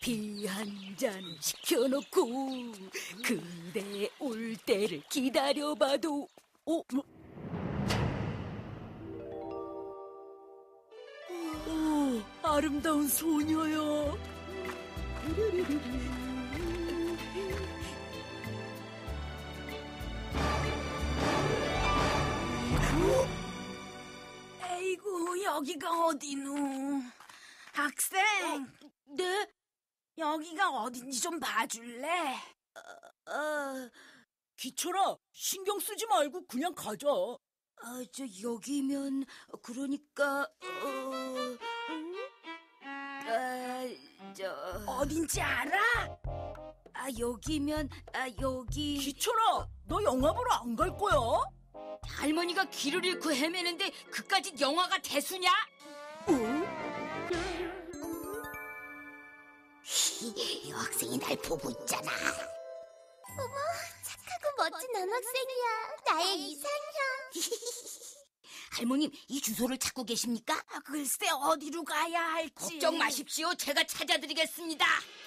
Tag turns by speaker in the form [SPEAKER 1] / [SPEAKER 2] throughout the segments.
[SPEAKER 1] 커피 한 잔 시켜놓고 그대 올 때를 기다려봐도 아름다운 소녀야.
[SPEAKER 2] 에이구, 여기가 어디누? 학생.
[SPEAKER 1] 네?
[SPEAKER 2] 여기가 어딘지 좀 봐줄래?
[SPEAKER 1] 기철아, 신경 쓰지 말고 그냥 가자. 여기면 그러니까
[SPEAKER 2] 어딘지 알아?
[SPEAKER 1] 여기면 여기.
[SPEAKER 2] 기철아, 너 영화 보러 안 갈 거야?
[SPEAKER 1] 할머니가 길을 잃고 헤매는데 그까짓 영화가 대수냐?
[SPEAKER 3] 여학생이 날 보고 있잖아. 어머, 착하고 멋진 남학생이야. 나의 이상형.
[SPEAKER 1] 할머님, 이 주소를 찾고 계십니까?
[SPEAKER 2] 글쎄 어디로 가야 할지.
[SPEAKER 1] 걱정 마십시오. 제가 찾아드리겠습니다.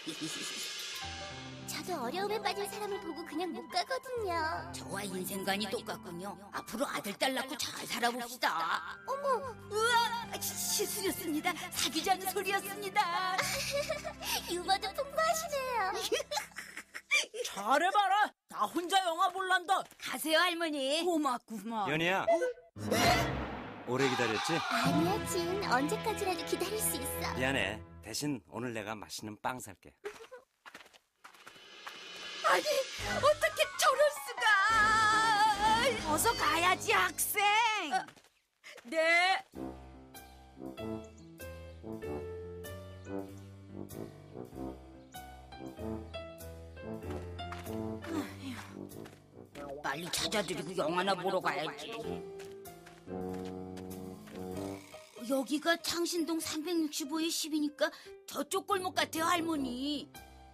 [SPEAKER 3] 저도 어려움에 빠진 사람을 보고 그냥 못 가거든요.
[SPEAKER 1] 저와 인생관이 똑같군요. 앞으로 아들, 딸 낳고 잘 살아봅시다.
[SPEAKER 3] 어머,
[SPEAKER 1] 우와, 실수였습니다. 사귀자는 소리였습니다.
[SPEAKER 3] 유머도 풍부하시네요.
[SPEAKER 2] 잘해봐라. 나 혼자 영화 볼란다.
[SPEAKER 1] 가세요, 할머니.
[SPEAKER 2] 고맙구만.
[SPEAKER 4] 연희야, 오래 기다렸지?
[SPEAKER 3] 아니야, 진. 언제까지라도 기다릴 수 있어.
[SPEAKER 4] 미안해. 대신 오늘 내가 맛있는 빵 살게.
[SPEAKER 1] 아니, 어떻게 저럴 수가.
[SPEAKER 2] 어서 가야지, 학생.
[SPEAKER 1] 네. 빨리 찾아드리고 영화나 보러 가야지. 여기가 창신동 365의 10이니까 저쪽 골목 같아요, 할머니.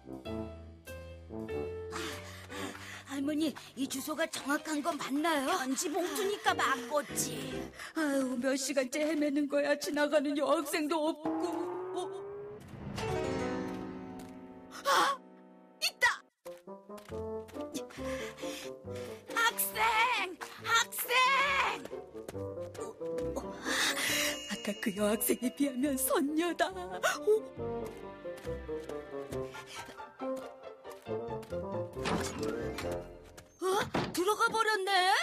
[SPEAKER 1] 할머니, 이 주소가 정확한 건 맞나요?
[SPEAKER 2] 편지 봉투니까 맞겠지.
[SPEAKER 1] 아유, 몇 시간째 헤매는 거야. 지나가는 여학생도 없고.
[SPEAKER 2] 있다. 학생.
[SPEAKER 1] 아까 그 여학생에 비하면 선녀다. 들어가 버렸네.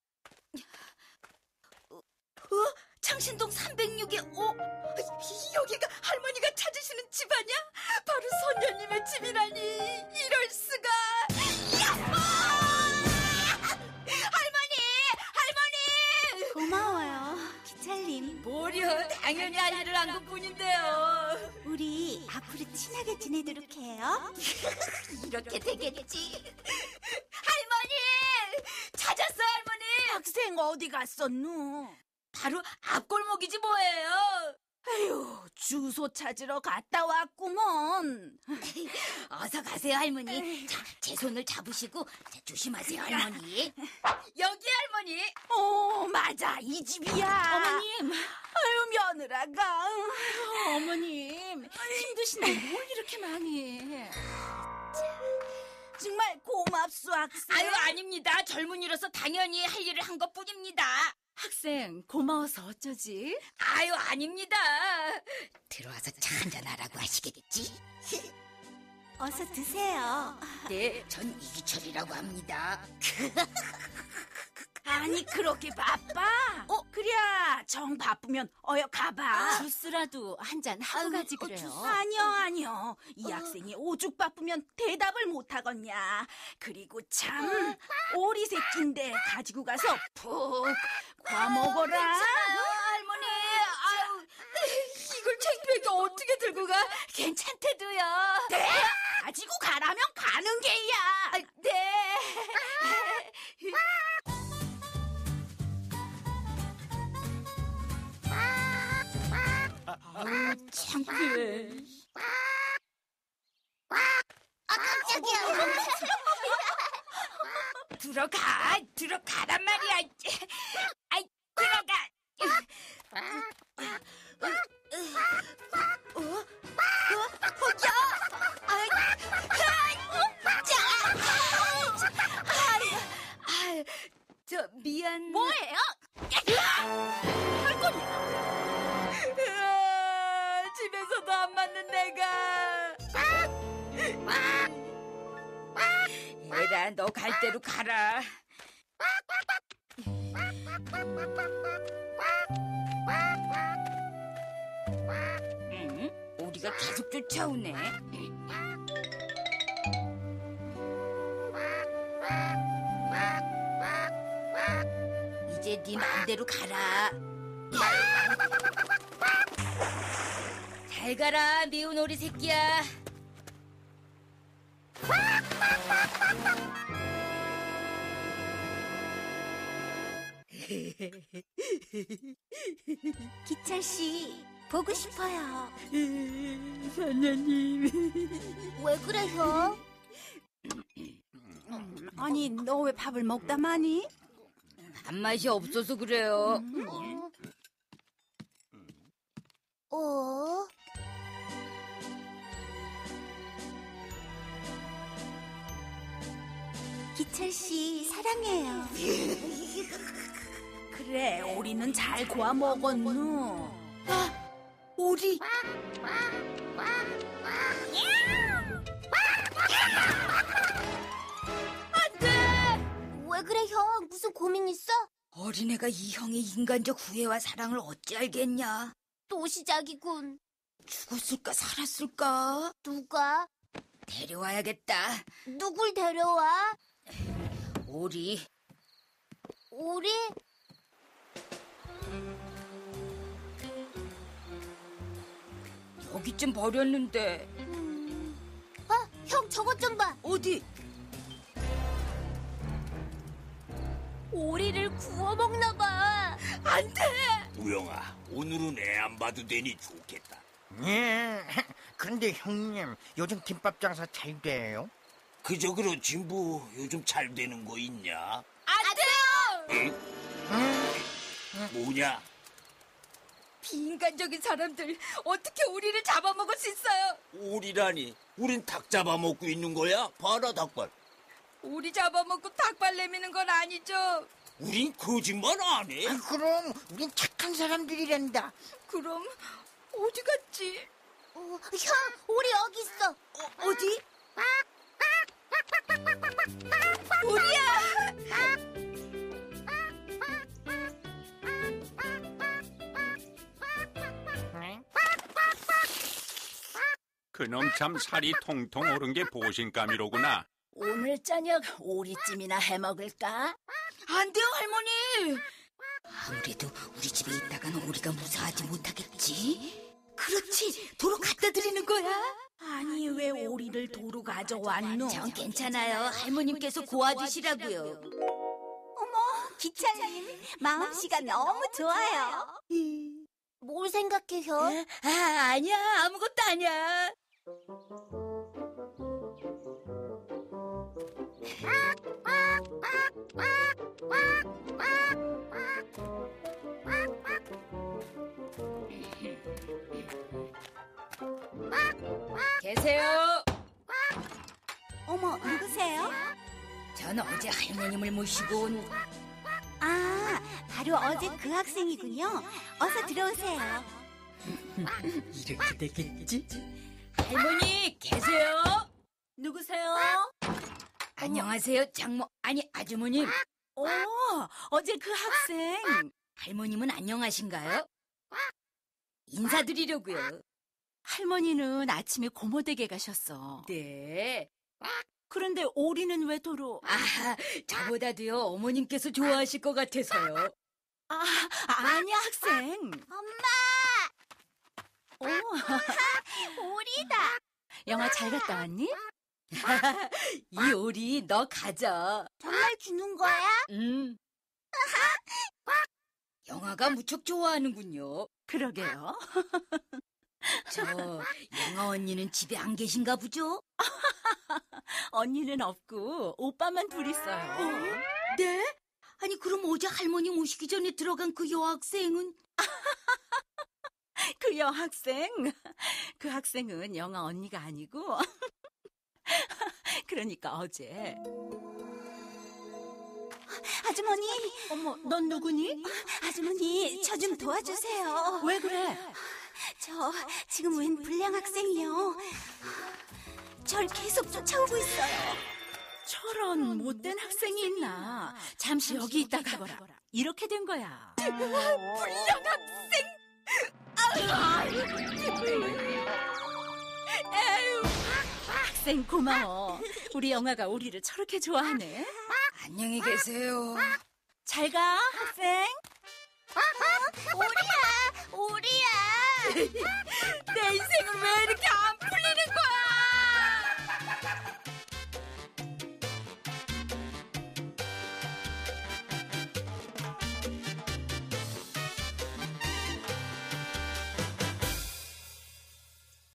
[SPEAKER 1] 창신동 306에 여기가 할머니가 찾으시는 집 아니야? 바로 선녀님의 집이라니. 이럴 수가. 할머니!
[SPEAKER 3] 고마워요, 기철님.
[SPEAKER 1] 뭐려, 당연히 할 일을 한 것뿐인데요.
[SPEAKER 3] 우리 앞으로 친하게 지내도록 해요.
[SPEAKER 1] 이렇게 되겠지. 할머니! 찾았어, 할머니!
[SPEAKER 2] 학생 어디 갔었누?
[SPEAKER 1] 바로 앞골목이지 뭐예요.
[SPEAKER 2] 에휴, 주소 찾으러 갔다 왔구먼.
[SPEAKER 1] 어서 가세요, 할머니. 자, 제 손을 잡으시고. 자, 조심하세요, 할머니. 여기, 할머니.
[SPEAKER 2] 맞아, 이 집이야.
[SPEAKER 1] 어머님.
[SPEAKER 2] 아유, 며느라가.
[SPEAKER 1] 어머님, 힘드신데 뭘 이렇게 많이.
[SPEAKER 2] 정말 고맙소, 학생.
[SPEAKER 1] 아유, 아닙니다. 젊은이로서 당연히 할 일을 한 것뿐입니다.
[SPEAKER 5] 학생, 고마워서 어쩌지?
[SPEAKER 1] 아유, 아닙니다. 들어와서 차 한잔하라고 하시겠지?
[SPEAKER 3] 어서 드세요.
[SPEAKER 1] 네, 전 이기철이라고 합니다.
[SPEAKER 2] 아니, 그렇게 바빠? 그래, 정 바쁘면 어여 가봐.
[SPEAKER 5] 주스라도 한 잔 하고 가지 그래요.
[SPEAKER 2] 아니요. 이 학생이 오죽 바쁘면 대답을 못하겠냐. 그리고 참, 오리 새끼인데 가지고 가서 푹 과먹어라.
[SPEAKER 1] 할머니. 아유, 이걸 창피하게 어떻게 들고 가? 괜찮대도요.
[SPEAKER 2] 네? 가지고 가라면 가는 게야.
[SPEAKER 1] 네.
[SPEAKER 5] 아우, 창피해.
[SPEAKER 3] 깜짝이야.
[SPEAKER 1] 들어가란 말이야. 아이, 들어가. 거기야. 미안.
[SPEAKER 2] 뭐예요?
[SPEAKER 1] 집에서도 안 맞는 내가. 얘라, 너 갈 대로 가라. 오리가 계속 쫓아오네. 이제 네 맘대로 가라. 잘 가라, 미운 오리 새끼야.
[SPEAKER 3] 기철 씨, 보고 싶어요.
[SPEAKER 1] 사녀님.
[SPEAKER 3] 왜 그래, 형?
[SPEAKER 2] 아니, 너 왜 밥을 먹다 마니?
[SPEAKER 1] 밥맛이 없어서 그래요.
[SPEAKER 3] 어? 기철 씨, 사랑해요.
[SPEAKER 2] 그래, 오리는 잘 구워 먹었누.
[SPEAKER 1] 오리.
[SPEAKER 3] 왜 그래, 형? 무슨 고민 있어?
[SPEAKER 1] 어린애가 이 형의 인간적 후회와 사랑을 어찌 알겠냐.
[SPEAKER 3] 또 시작이군.
[SPEAKER 1] 죽었을까 살았을까?
[SPEAKER 3] 누가?
[SPEAKER 1] 데려와야겠다.
[SPEAKER 3] 누굴 데려와?
[SPEAKER 1] 오리.
[SPEAKER 3] 우리?
[SPEAKER 1] 여기쯤 버렸는데.
[SPEAKER 3] 형 저것 좀 봐.
[SPEAKER 1] 어디?
[SPEAKER 3] 오리를 구워 먹나 봐.
[SPEAKER 1] 안 돼!
[SPEAKER 6] 우영아, 오늘은 애 안 봐도 되니 좋겠다.
[SPEAKER 7] 예. 그런데 형님, 요즘 김밥 장사 잘 돼요?
[SPEAKER 6] 그저 그렇지 뭐 요즘 잘 되는 거 있냐?
[SPEAKER 1] 안 돼요!
[SPEAKER 6] 뭐냐?
[SPEAKER 1] 비인간적인 사람들 어떻게 우리를 잡아먹을 수 있어요?
[SPEAKER 6] 오리라니, 우린 닭 잡아먹고 있는 거야? 봐라 닭발.
[SPEAKER 1] 우리 잡아먹고 닭발 내미는 건 아니죠?
[SPEAKER 6] 우린 거짓말 안 해.
[SPEAKER 7] 그럼 우린 착한 사람들이란다.
[SPEAKER 1] 그럼 어디 갔지?
[SPEAKER 3] 형, 오리 여기 있어.
[SPEAKER 1] 어디? 오리야!
[SPEAKER 8] 그놈 참 살이 통통 오른 게 보신감이로구나.
[SPEAKER 2] 오늘 저녁 오리찜이나 해 먹을까?
[SPEAKER 1] 안 돼요, 할머니! 아무래도 우리 집에 있다간 오리가 무사하지 못하겠지? 그렇지, 도로 갖다 드리는 거야?
[SPEAKER 2] 아니, 왜 오리를 도로 가져왔노?
[SPEAKER 1] 전 괜찮아요. 할머님께서 고아주시라고요.
[SPEAKER 3] 기철님, 마음씨가 너무 좋아요. 뭘 생각해, 형?
[SPEAKER 1] 아니야. 아무것도 아니야. 계세요.
[SPEAKER 3] 어머, 누구세요?
[SPEAKER 1] 전 어제 할머님을 모시고 온
[SPEAKER 3] 아, 바로 어제 그 학생이군요. 어서 들어오세요.
[SPEAKER 1] 이렇게 되겠지? 할머니 계세요?
[SPEAKER 2] 누구세요?
[SPEAKER 1] 안녕하세요, 장모. 아니, 아주머님.
[SPEAKER 2] 어제 그 학생.
[SPEAKER 1] 할머님은 안녕하신가요? 인사드리려고요.
[SPEAKER 2] 할머니는 아침에 고모댁에 가셨어.
[SPEAKER 1] 네.
[SPEAKER 2] 그런데 오리는 왜 도로?
[SPEAKER 1] 저보다도요, 어머님께서 좋아하실 것 같아서요.
[SPEAKER 2] 아니야, 학생.
[SPEAKER 3] 엄마! 오리다.
[SPEAKER 2] 영화 잘 갔다 왔니?
[SPEAKER 1] 이 오리 너 가져.
[SPEAKER 3] 정말 주는 거야?
[SPEAKER 1] 영화가 무척 좋아하는군요.
[SPEAKER 2] 그러게요.
[SPEAKER 1] 저 영아 언니는 집에 안 계신가 보죠?
[SPEAKER 2] 언니는 없고 오빠만 둘 있어요.
[SPEAKER 1] 네? 아니 그럼 어제 할머니 모시기 전에 들어간 그 여학생은?
[SPEAKER 2] 그 여학생? 그 학생은 영아 언니가 아니고 그러니까 어제
[SPEAKER 1] 아주머니,
[SPEAKER 5] 어머, 넌 누구니?
[SPEAKER 1] 아주머니, 저 좀 도와주세요.
[SPEAKER 5] 왜 그래?
[SPEAKER 1] 저 지금 웬 불량 학생이요. 절 계속 쫓아오고 있어요.
[SPEAKER 5] 저런 못된 학생이 있나? 잠시 여기 있다 가거라. 이렇게 된 거야.
[SPEAKER 1] 불량 학생!
[SPEAKER 5] 에휴, 학생 고마워. 우리 영아가 우리를 저렇게 좋아하네.
[SPEAKER 1] 안녕히 계세요.
[SPEAKER 5] 잘 가, 학생.
[SPEAKER 3] 오리야!
[SPEAKER 5] 내 인생은 왜 이렇게 안 풀려?